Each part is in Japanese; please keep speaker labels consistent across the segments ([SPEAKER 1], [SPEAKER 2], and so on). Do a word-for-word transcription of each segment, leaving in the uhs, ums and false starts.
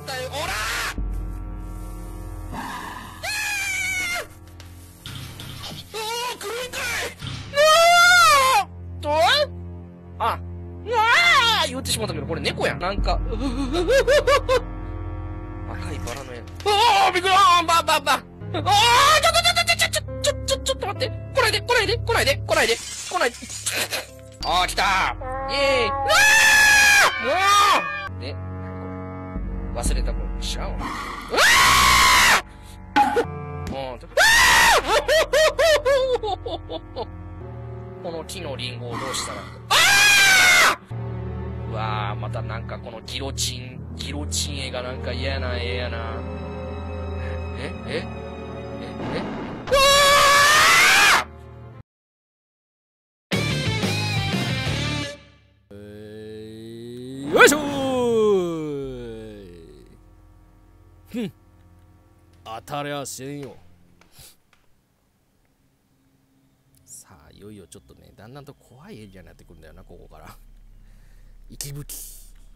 [SPEAKER 1] ったよ。おらーおー、来るんかい。うわーとあ、うわー言ってしまったけど、これ猫やん。なんか、赤いバラの絵。おーびっくりーば、ば、ば。おーちょっとちょっとちょっとちょっとちょっとちょっと待って。来ないで、来ないで、来ないで、来ないで、来ないで。あー、来たー。イェーイ。うわーもうで、忘れたこれ、知らんわ。うわーもう、この木のリンゴをどうしたら、あーうわー、またなんかこのギロチン、ギロチン絵がなんか嫌やな、ええやな。ええええうわ
[SPEAKER 2] ーよいしょーふん当たりゃせんよ。さあいよいよちょっとねだんだんと怖いエリアになってくるんだよな。ここから息吹き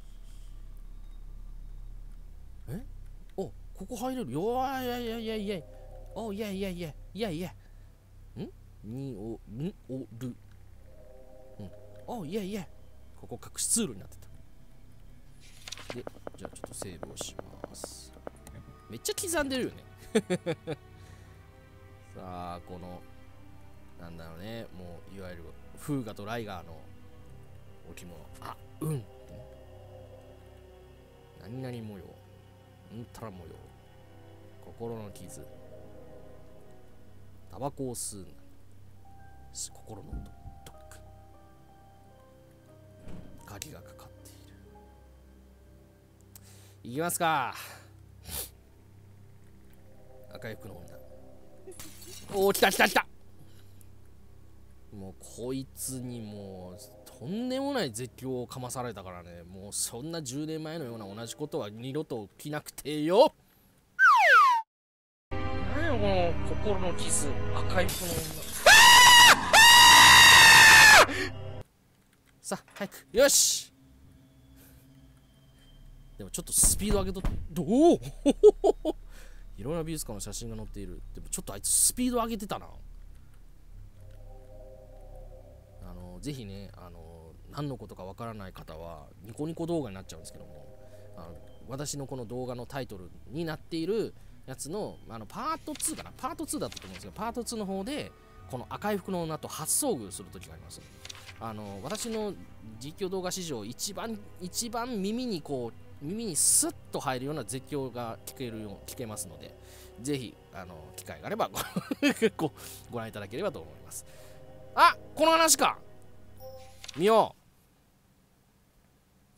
[SPEAKER 2] えおここ入れるよ。いやいやいやいやおいやいやいやいやいやんにおんおるうんおいやいやここ隠し通路になってた。でじゃあちょっとセーブをします。めっちゃ刻んでるよねさあこのなんだろうねもういわゆるフーガとライガーの置物あうん何々模様うんたら模様心の傷タバコを吸う心のドック鍵がかかっている。いきますか。赤い服の女おお来た来た来た。もうこいつにもうとんでもない絶叫をかまされたからね。もうそんなじゅうねんまえのような同じことは二度と起きなくてよ。
[SPEAKER 1] 何よこの心の傷赤い服の女。
[SPEAKER 2] さあ早くよし。でもちょっとスピード上げとどういろんな美術館の写真が載っている。でもちょっとあいつスピード上げてたな。あのぜひねあの何のことかわからない方はニコニコ動画になっちゃうんですけどもあの私のこの動画のタイトルになっているやつのあのパートツーかなパートツーだったと思うんですけどパートツーの方でこの赤い服の女と初遭遇する時があります。あの私の実況動画史上一番一番耳にこう耳にスッと入るような絶叫が聞けるよう聞けますのでぜひあの機会があればご, ご覧いただければと思います。あこの話か見よう。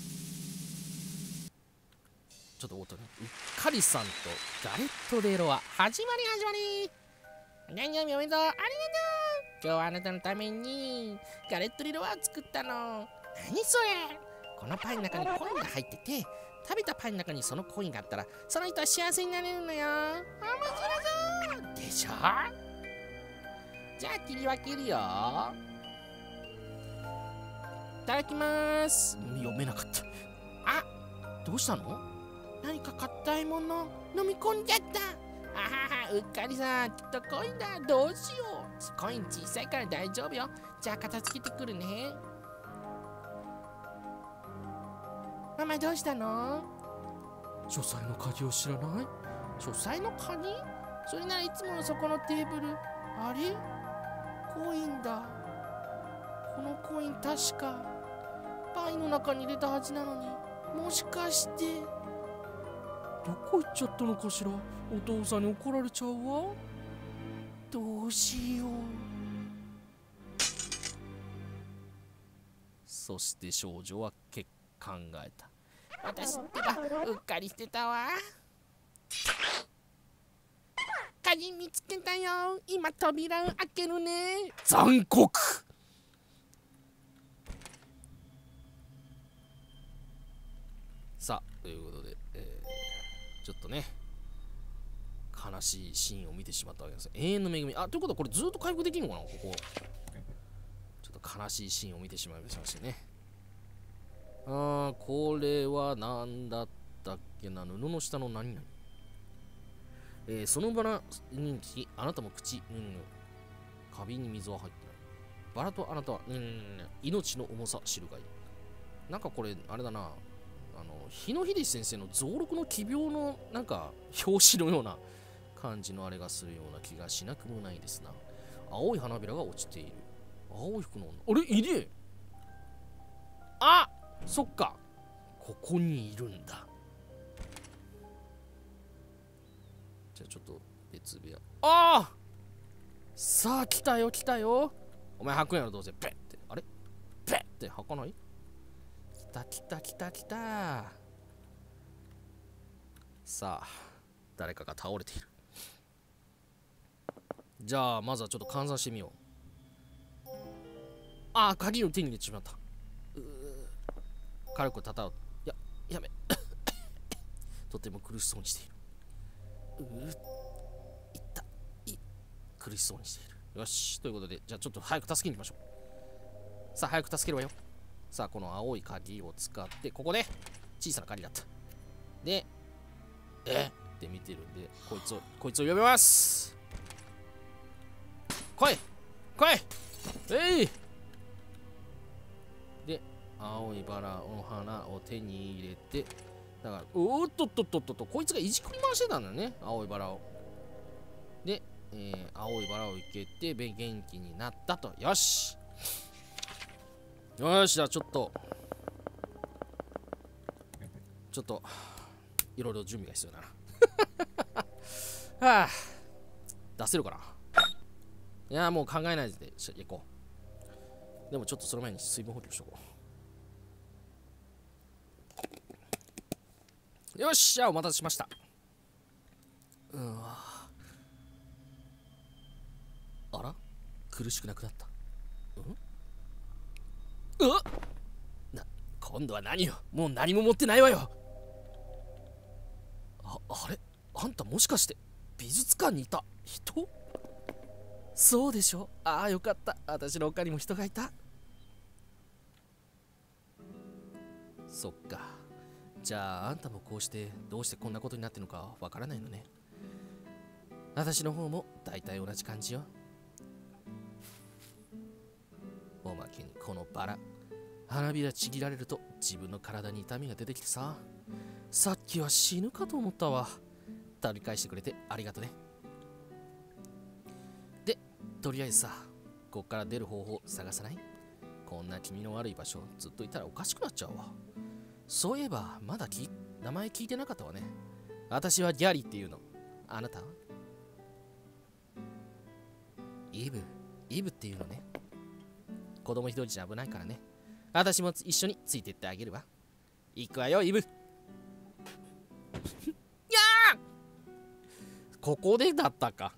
[SPEAKER 2] ちょっと音ねうっかりさんとガレット・デ・ロア始まり始まり何々おめでとうありがとう今日はあなたのためにガレット・デ・ロアを作ったの。何それこのパイの中にコインが入ってて食べたパイの中にそのコインがあったらその人は幸せになれるのよ。面白そうでしょ。じゃあ切り分けるよ。いただきます。読めなかった。あどうしたの。何か硬いもの飲み込んじゃった。あははうっかりさんきっとコインだ。どうしよう。コイン小さいから大丈夫よ。じゃあ片付けてくるね。ママどうしたの。書斎の鍵を知らない。書斎の鍵それならいつものそこのテーブルあれコインだ。このコイン確かパイの中に入れたはずなのにもしかしてどこ行っちゃったのかしら。お父さんに怒られちゃうわ。どうしよう。そして少女は結考えた。私ってばうっかりしてたわ。鍵見つけたよ。今扉を開けるね。残酷。さあということで、えー、ちょっとね悲しいシーンを見てしまったわけです。永遠の恵みあということはこれずっと回復できるのかな。ここちょっと悲しいシーンを見てしまいましたね。あーこれは何だっったっけな、布の下の何々。えー、そのバラ人気、あなたも口、うん、花瓶に水は入ってない。バラとあなたは、うん、命の重さ知るがいい。なんかこれ、あれだな、あの、日野秀先生の増録の奇病の、なんか、表紙のような感じのあれがするような気がしなくもないですな。青い花びらが落ちている。青い服の女。あれいねえ。あ、そっか。ここにいるんだ。じゃあちょっと別部屋。ああ、さあ来たよ来たよ。お前吐くんやろどうせ。ペッって。あれペッって吐かない？来た来た来た来た。さあ誰かが倒れている。じゃあまずはちょっと換算してみよう。ああ、鍵を手に入れてしまった。う軽く叩う。いや、やめ。とても苦しそうにしている。うー、いったい苦しそうにしている。よし、ということで、じゃあちょっと早く助けに行きましょう。さあ、早く助けるわよ。さあ、この青い鍵を使って、ここで、小さな鍵だった。で、えって見てるんで、こいつを、こいつを呼びます。来い来いえいで、青いバラの花を手に入れて、だから、おーっとっとっとっとっと、こいつがいじくり回してたんだね、青いバラを。で、えー、青いバラをいけて、元気になったと。よしよし、じゃあちょっと、ちょっと、いろいろ準備が必要だな。はあ、出せるかな。いや、もう考えないで行こう。でもちょっとその前に水分補給しとこう。よし、じゃあお待たせしました。うんわ。あら、苦しくなくなった。うん？うっな、今度は何よ。もう何も持ってないわよ。あ、あれ、あんたもしかして美術館にいた人？そうでしょ。ああ、よかった。私の他にも人がいた。そっか。じゃああんたもこうしてどうしてこんなことになってるのかわからないのね。私の方も大体同じ感じよ。おまけにこのバラ、花びらちぎられると自分の体に痛みが出てきてさ、さっきは死ぬかと思ったわ。取り返してくれてありがとね。で、とりあえずさ、こっから出る方法探さない？こんな気味の悪い場所ずっといたらおかしくなっちゃうわ。そういえばまだき名前聞いてなかったわね。私はギャリーっていうの。あなたは？イブ、イブっていうのね。子供一人じゃ危ないからね。私も一緒についてってあげるわ。行くわよ、イブ。やー！ここでだったか。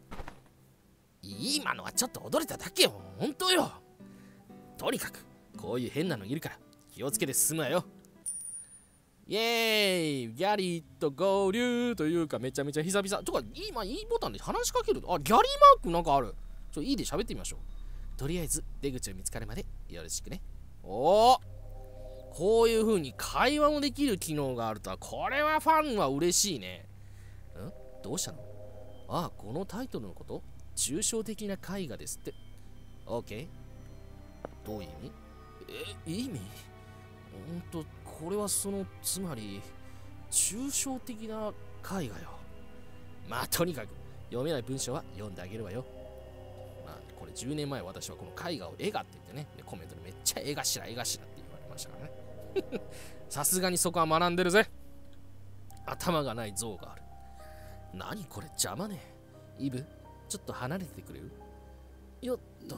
[SPEAKER 2] 今のはちょっと驚いただけよ。本当よ。とにかくこういう変なのいるから気をつけて進むわよ。イエーイ、ギャリーと合流というか、めちゃめちゃ久々とか、今いいボタンで話しかける。あ、ギャリーマークなんかある。ちょ、いいで喋ってみましょう。とりあえず出口を見つかるまでよろしくね。おお、こういう風に会話もできる機能があるとは、これはファンは嬉しいね。ん？どうしたの？ああ、このタイトルのこと？抽象的な絵画ですって。オーケー。どういう意味？え、意味？ほんと、これはその、つまり、抽象的な絵画よ。まあ、とにかく、読めない文章は読んであげるわよ。まあ、これじゅうねんまえ私はこの絵画を絵画って言ってね、でコメントでめっちゃ絵頭絵頭って言われましたからね。さすがにそこは学んでるぜ。頭がない像がある。何これ邪魔ね。イブ、ちょっと離れてくれる？よっと。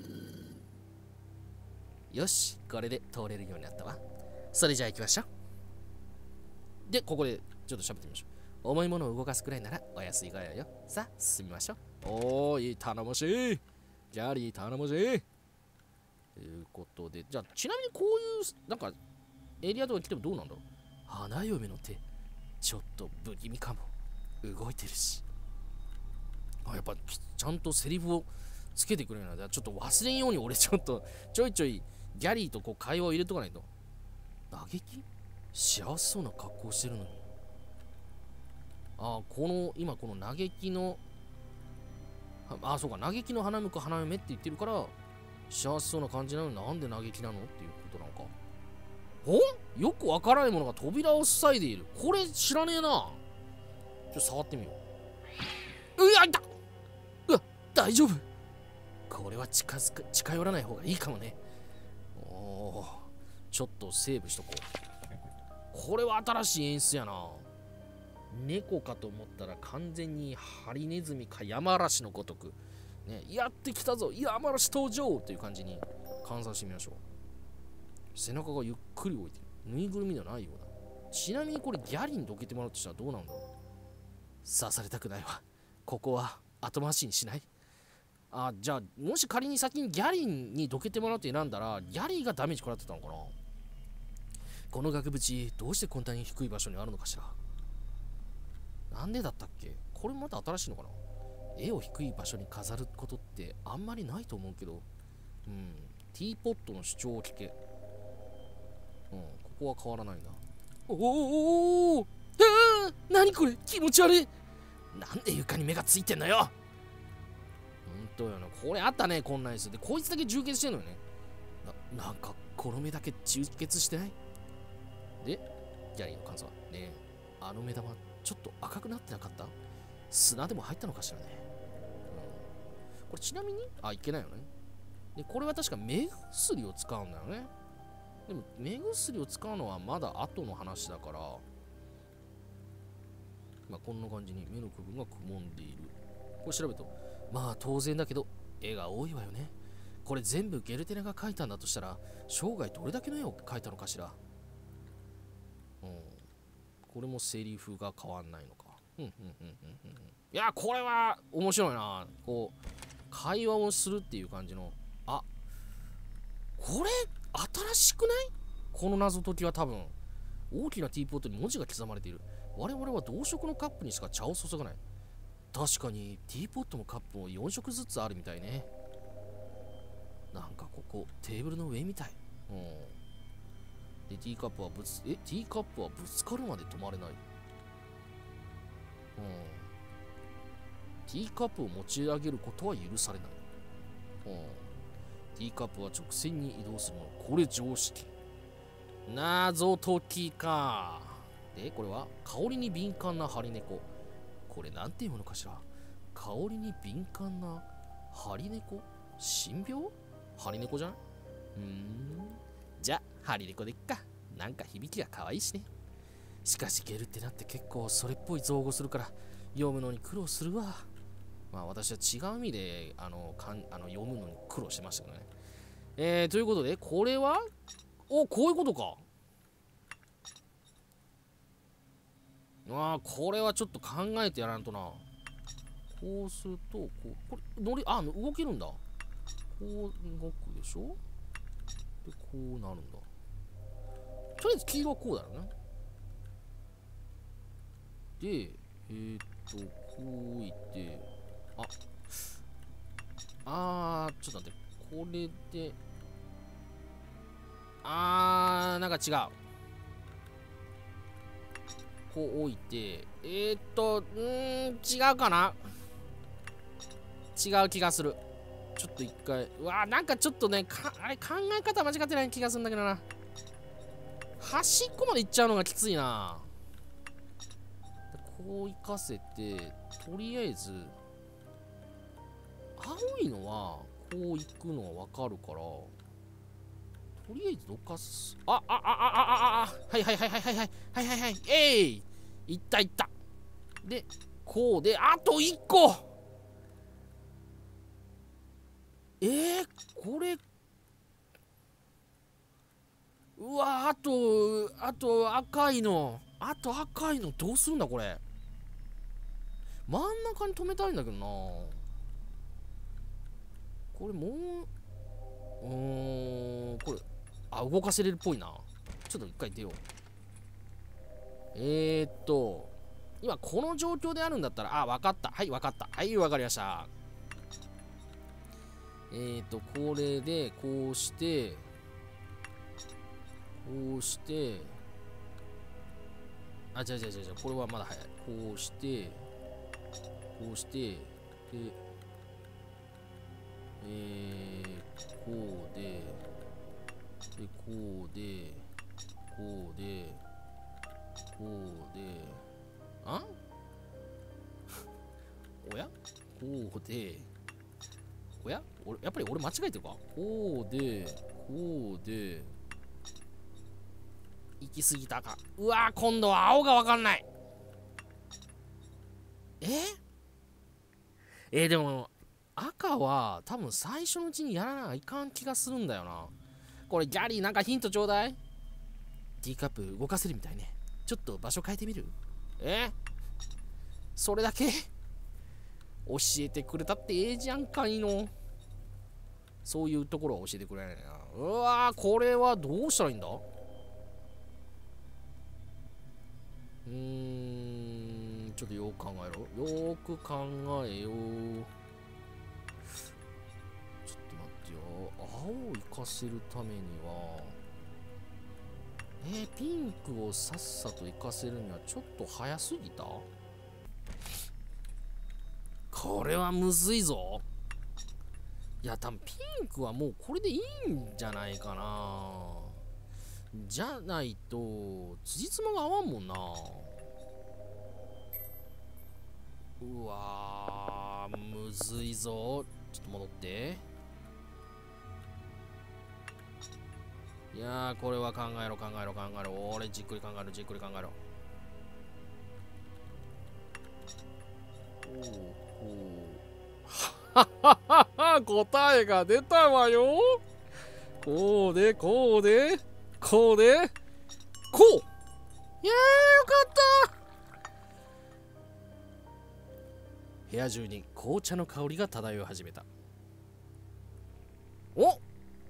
[SPEAKER 2] よし、これで通れるようになったわ。それじゃあ行きましょう。で、ここでちょっと喋ってみましょう。重いものを動かすくらいならお安いご用よ。さあ、進みましょう。おーい、頼もしい。ギャリー、頼もしい。ということで、じゃあ、ちなみにこういう、なんか、エリアとか来てもどうなんだろう。花嫁の手、ちょっと不気味かも。動いてるし。あ、やっぱ、ちゃんとセリフをつけてくれるので、ちょっと忘れんように俺ちょっと、ちょいちょい、ギャリーとこう会話を入れとかないと。打撃？ 幸せそうな格好してるのに。ああ、この、今この嘆きの、ああ、そうか、嘆きの花向く花嫁って言ってるから、幸せそうな感じなのになんで嘆きなのっていうことなのか。ほんよくわからないものが扉を塞いでいる。これ知らねえな。ちょっと触ってみよう。うわ、いた。うわ、大丈夫。これは近づく、近寄らない方がいいかもね。おお、ちょっとセーブしとこう。これは新しい演出やな。猫かと思ったら完全にハリネズミかヤマアラシのごとく、ね、やってきたぞヤマアラシ登場という感じに換算してみましょう。背中がゆっくり動いてる。ぬいぐるみではないようだ。ちなみにこれギャリにどけてもらうとしたらどうなんだろう。刺されたくないわ。ここは後回しにしない。あ、じゃあもし仮に先にギャリンにどけてもらうと選んだらギャリーがダメージ食らってたのかな。この額縁どうしてこんなに低い場所にあるのかしら。なんでだったっけ。これまた新しいのかな。絵を低い場所に飾ることってあんまりないと思うけど、うん、ティーポットの主張を聞け。うん、ここは変わらないな。おおおお、なにこれ、気持ち悪い。なんで床に目がついてんのよ。ほんとよな、これあったね、こんなやつで。こいつだけ充血してんのよね。な、なんかこの目だけ充血してない。で、ギャリーの感想はねえ、あの目玉ちょっと赤くなってなかった。砂でも入ったのかしらね。うん、これちなみに、あ、いけないよね。で、これは確か目薬を使うんだよね。でも目薬を使うのはまだ後の話だから、まあこんな感じに目の部分がくもんでいる。これ調べると、まあ当然だけど絵が多いわよね。これ全部ゲルテナが描いたんだとしたら、生涯どれだけの絵を描いたのかしら。うん、これもセリフが変わんないのか。うんうんうんうんうん。いや、これは面白いな。こう会話をするっていう感じの。あ、これ新しくない？この謎解きは多分大きなティーポットに文字が刻まれている。我々は同色のカップにしか茶を注がない。確かにティーポットもカップもよん色ずつあるみたいね。なんかここテーブルの上みたい。うん。で、ティーカップはぶつ、え、ティーカップはぶつかるまで止まれない。うん。ティーカップを持ち上げることは許されない。うん。ティーカップは直線に移動するの。これ常識。謎解きか。で、これは香りに敏感なハリネコ。これなんていうものかしら。香りに敏感なハリネコ。神病？ハリネコじゃん？うーん。じゃ、ハリネコでっか。なんか響きが可愛いしね。しかしゲルってなって結構それっぽい造語するから読むのに苦労するわ。まあ私は違う意味であのかんあの読むのに苦労してましたけどね。えー、ということで、これはお、こういうことか。ああ、これはちょっと考えてやらんとな。こうすると、こう、これ、乗り、あ、動けるんだ。こう動くでしょ。で、こうなるんだ。とりあえず黄色はこうだよね。で、えー、っと、こういって、あ、あー、ちょっと待って、これで、あー、なんか違う。こう置いて、えー、っと、うーん、違うかな。違う気がする。ちょっと一回、うわー、なんかちょっとね、かあれ考え方間違ってない気がするんだけどな。端っこまで行っちゃうのがきついな。こう行かせて、とりあえず、青いのは、こう行くのはわかるから、とりあえずどかす。あ、あ、あ、あ、あ、あ、あ、はいはいはいはいはいはいはいはいはい、えい、いったいった。で、こうで、あといっこ。えー、これ、うわ、あと、あと赤いの、あと赤いのどうするんだこれ。真ん中に止めたいんだけどな。これもう、うーん、これ、あ、動かせれるっぽいな。ちょっと一回出よう。えーっと、今この状況であるんだったら、あ、わかった。はい、わかった。はい、わかりました。えーっと、これで、こうして、こうして、 あ、違う違う違う違う。これはまだ早い。こうして、こうして、で、えー、こうで、で、こうで、こうで、こうで、あおやこうで、おや俺、やっぱり俺間違えてるかこうで、こうで、行き過ぎたか。うわー、今度は青がわかんない。ええー、でも、赤は多分最初のうちにやらないかん気がするんだよな。これギャリーなんかヒントちょうだい。ティーカップ動かせるみたいね。ちょっと場所変えてみる？えそれだけ教えてくれたってええじゃんかいの。そういうところは教えてくれないな。うわー、これはどうしたらいいんだ？うーん、ちょっとよく考えろ。よーく考えよう。ちょっと待ってよ。青を活かせるためには、えー、ピンクをさっさと活かせるにはちょっと早すぎた？これはむずいぞ。いや、多分ピンクはもうこれでいいんじゃないかな。じゃないと、辻褄が合わんもんな。うわー、むずいぞ。ちょっと戻って。いやー、これは考えろ、考えろ、考えろ。俺、じっくり考えろ、じっくり考えろ。こう、こう。はははは、答えが出たわよ。こうで、こうで、こうで、こう。いやー、よかった。部屋中に紅茶の香りが漂い始めた。お、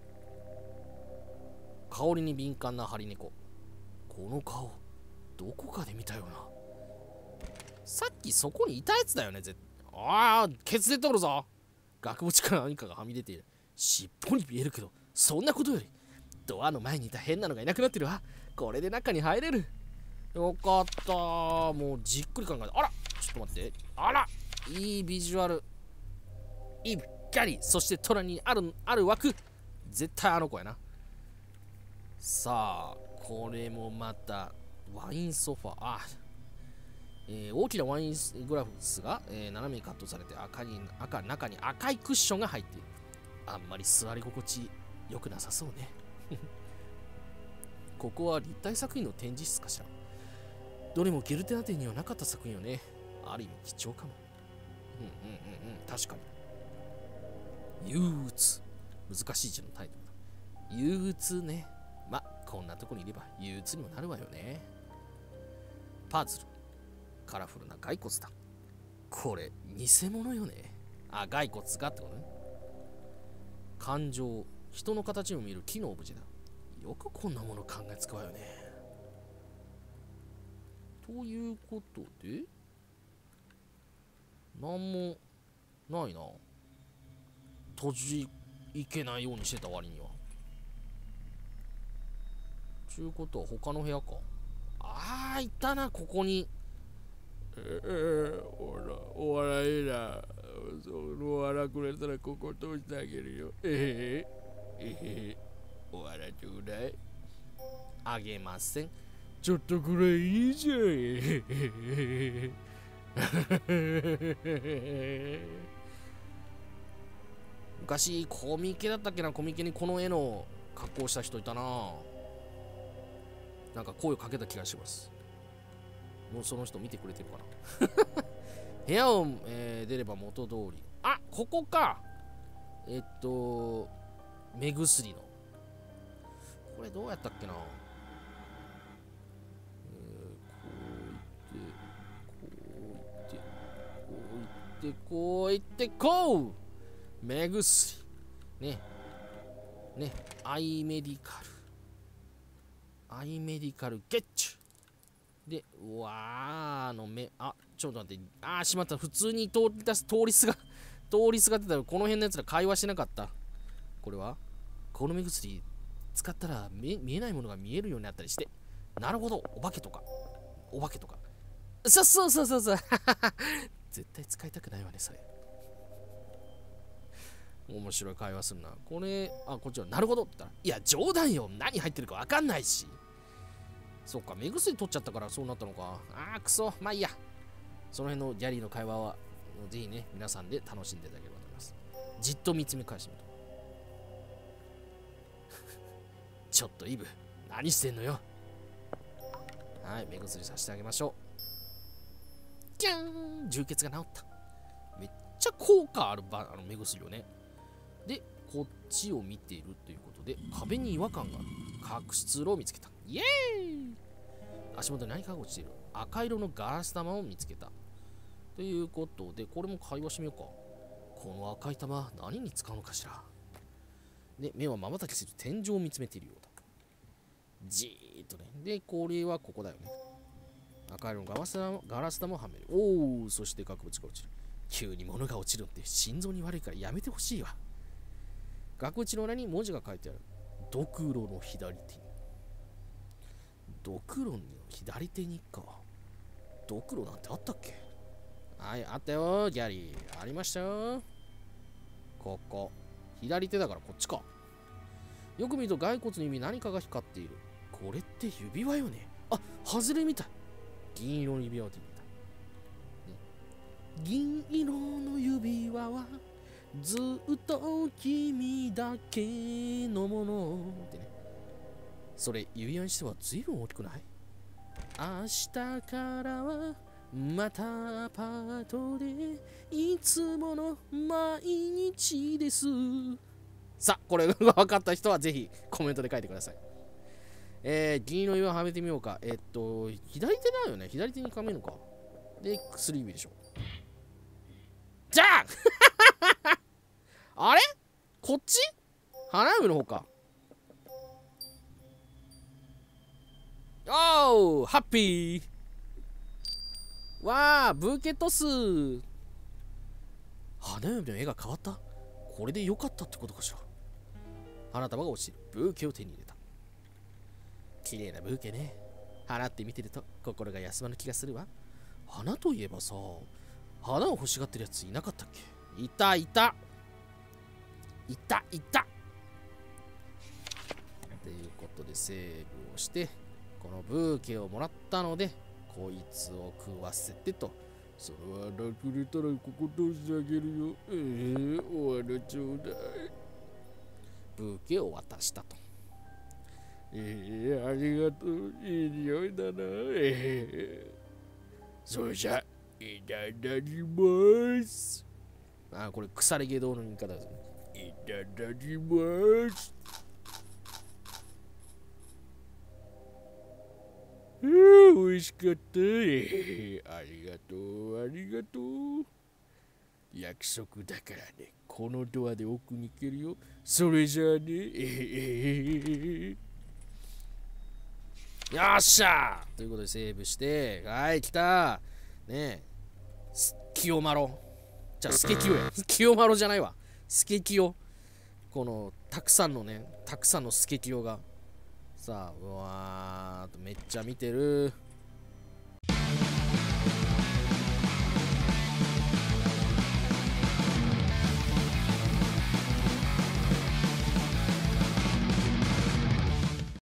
[SPEAKER 2] 香りに敏感なハリネコ。この顔、どこかで見たよな。さっきそこにいたやつだよね、絶対。ああ、ケツ出ておるぞ。額縁から何かがはみ出ている。尻尾に見えるけど、そんなことより、ドアの前にいた変なのがいなくなってるわ。これで中に入れる。よかった。もうじっくり考えて。あら、ちょっと待って。あら、いいビジュアル。いいギャリー。そして虎にある、ある枠。絶対あの子やな。さあ、これもまた、ワインソファー。あ、えー、大きなワイングラスが、えー、斜めにカットされて赤に赤中に赤いクッションが入っている。あんまり座り心地良くなさそうね。ここは立体作品の展示室かしら。どれもゲルテナ展にはなかった作品よね。ある意味貴重かも。うんうんうんうん、確かに。憂鬱。難しい字のタイトルだ。憂鬱ね。ま、こんなとこにいれば憂鬱にもなるわよね。パズル。カラフルな骸骨だ。これ、偽物よね。あ、骸骨がってことね。感情。人の形を見る木のオブジェだ。よくこんなもの考えつくわよね。ということで、なんもないな。閉じいけないようにしてた割には。ちゅうことは他の部屋か。あー、いたな、ここに。えー、ほら、お笑いな。その笑くれたらここ通してあげるよ。えへへ。えへへ。お笑いちょうだい。あげません。ちょっとくらいいいじゃん。えへへ。昔コミケだったっけな、コミケにこの絵の格好した人いたな。なんか声をかけた気がします。もうその人見てくれてるかな。部屋を、えー、出れば元通り。あ、ここか。えっと目薬のこれどうやったっけな。えー、こういってこういってこういってこういってこう目薬ねねアイメディカルアイメディカルゲッチュで、うわーあの目、あ、ちょっと待って、あーしまった、普通に通り出す、通りすが、通りすがってたら、この辺のやつら会話しなかった。これはこの目薬、使ったら見えないものが見えるようになったりして、なるほど、お化けとか。 お化けとか。そうそうそうそうそう絶対使いたくないわねそれ。面白い会話するな。これ、あ、こっちはなるほどって言ったら、いや冗談よ、何入ってるか分かんないし。そうか、目薬取っちゃったからそうなったのか。あーくそ、まあいいや。その辺のギャリーの会話はぜひね皆さんで楽しんでいただければと思います。じっと見つめ返してみるとちょっとイブ何してんのよ。はい、目薬させてあげましょう。キャーン、充血が治った。めっちゃ効果あるばあの目薬をね。でこっちを見ているということで、壁に違和感がある隠し通路を見つけた。イエーイ。足元に何かが落ちている。赤色のガラス玉を見つけたということで、これも会話してみようか。この赤い玉何に使うのかしら。で目はまばたきする天井を見つめているようだ。じーっとね。でこれはここだよね。赤色のガラス玉ガラス玉をはめる。おお、そして額縁が落ちる。急に物が落ちるって心臓に悪いからやめてほしいわ。額縁の裏に文字が書いてある。ドクロの左手に。ドクロの左手にか。ドクロなんてあったっけ。はい、あったよギャリー。ありましたよ。ここ左手だからこっちか。よく見ると骸骨の指何かが光っている。これって指輪よね。あ、外れみたい。銀色の指輪を手に入れた、ね、銀色の指輪はずっと君だけのものってね。それ指輪にしては随分大きくない？明日からはまたアパートでいつもの毎日です。さあ、これが分かった人はぜひコメントで書いてください。えー、銀色の指輪はめてみようか。えっと、左手だよね。左手にかめるのか。で、薬指でしょ。じゃああれこっち花嫁の方か。おー、ハッピー。わー、ブーケトス。花嫁の絵が変わった。これで良かったってことかしら。花束が落ちている。ブーケを手に入れた。綺麗なブーケね。花って見てると心が休まる気がするわ。花といえばさ、花を欲しがってるやついなかったっけ。いたいたいたいたということでセーブをして、このブーケをもらったのでこいつを食わせてと。それはなくれたらここ通してあげるよ。えー、お花ちょうだい。ブーケを渡したと。えー、ありがとう。いい匂いだな。えー、それじゃいただきます。あ、これ腐れ下道の言い方ですね。いただきます。あー、美味しかった。えー、ありがとう、ありがとう。約束だからね、このドアで奥に行けるよ。それじゃあね。えー、よっしゃーということでセーブして、はい、来たー。ねえ、清丸。じゃあ、スケキヨや。清丸じゃないわ。スケキヨ。この、たくさんのね、たくさんのスケキヨが。さあ、うわーっとめっちゃ見てる。